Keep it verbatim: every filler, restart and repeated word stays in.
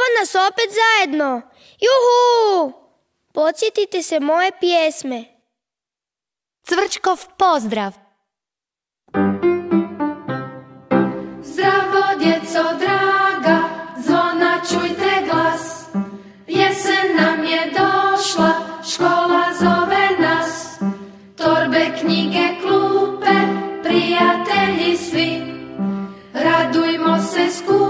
nas opet zajedno. Juhu! Podsjetite se moje pjesme. Cvrčkov pozdrav. Zdravo, djeco draga, zvona čujte glas. Jesen nam je došla, škola zove nas. Torbe, knjige, klupe, prijatelji svi. Radujmo se skupa.